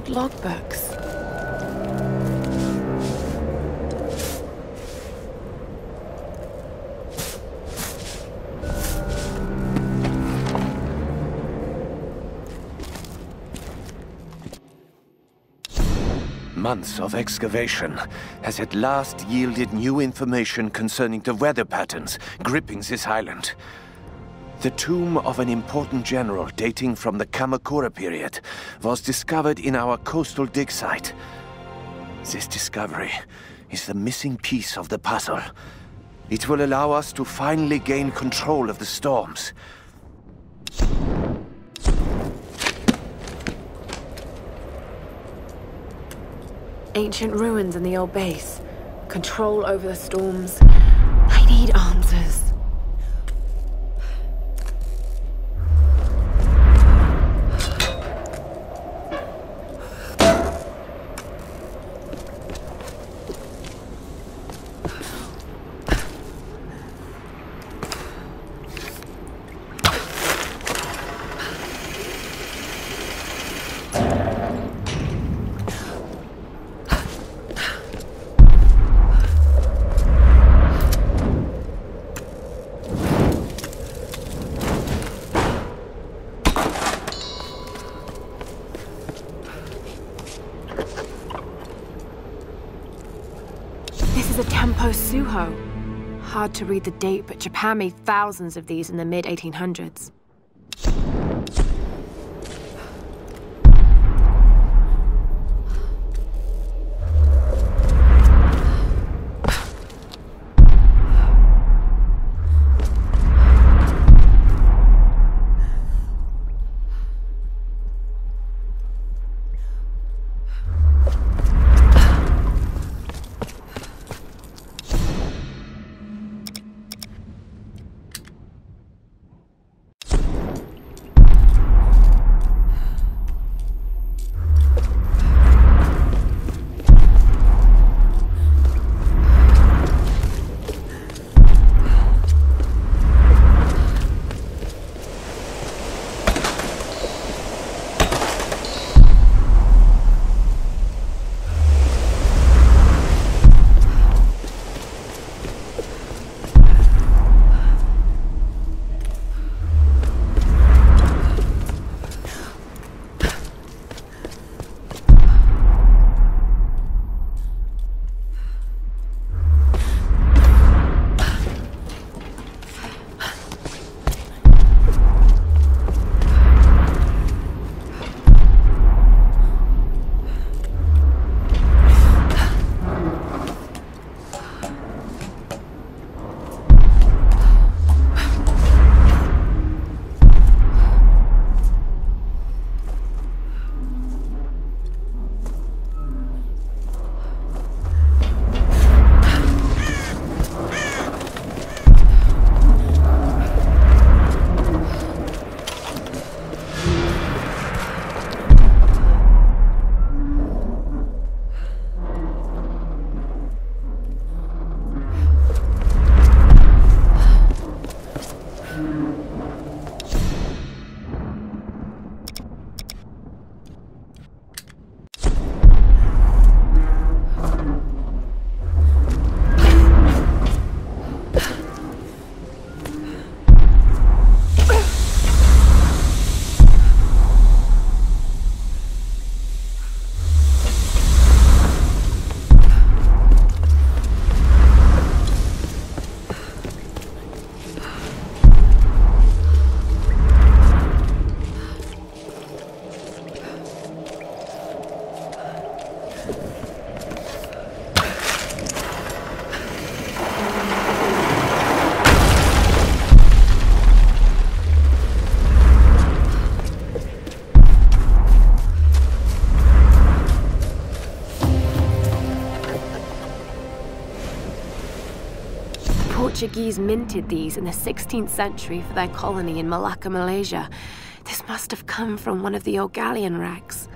old logbooks. Months of excavation has at last yielded new information concerning the weather patterns gripping this island. The tomb of an important general dating from the Kamakura period was discovered in our coastal dig site. This discovery is the missing piece of the puzzle. It will allow us to finally gain control of the storms. Ancient ruins in the old base. Control over the storms. I need answers. This is a Tempo Suho. Hard to read the date, but Japan made thousands of these in the mid-1800s. Portuguese minted these in the 16th century for their colony in Malacca, Malaysia. This must have come from one of the old galleon wrecks.